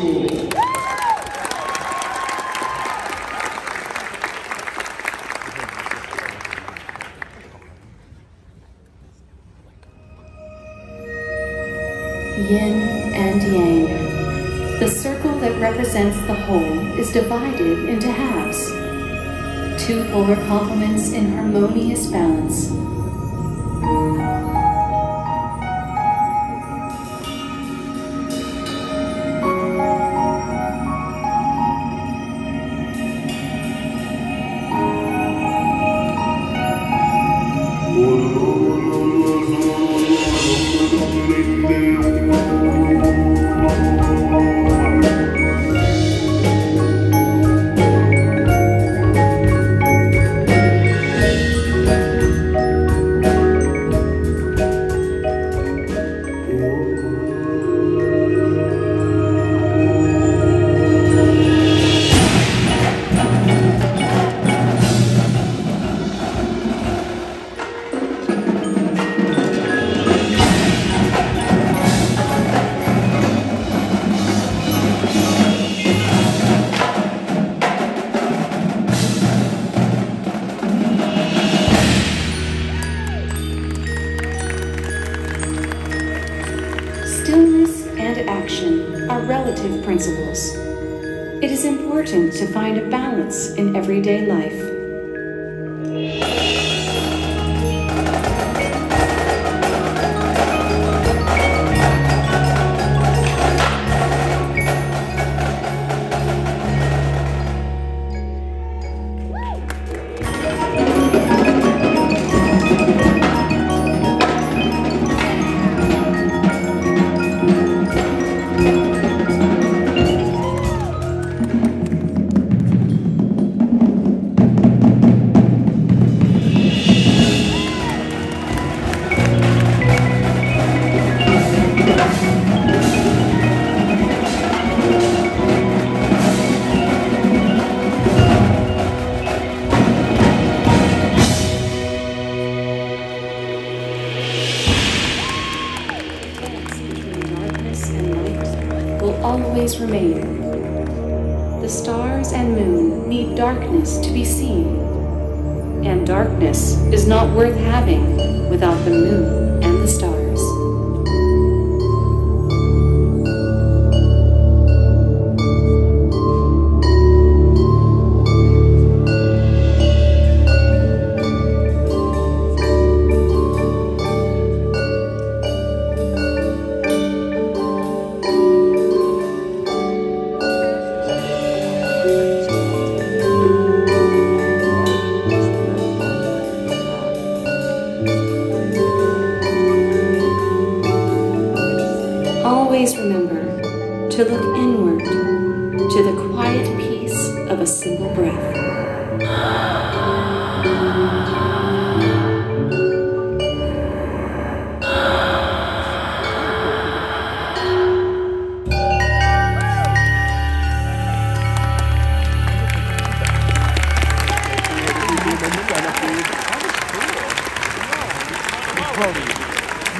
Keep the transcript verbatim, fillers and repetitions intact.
two. Yin and Yang. The circle that represents the whole is divided into halves. Two polar complements in harmonious balance. Stillness and action are relative principles. It is important to find a balance in everyday life. Always remain. The stars and moon need darkness to be seen, and darkness is not worth having without the moon and the stars. Always remember to look inward to the quiet peace of a simple breath.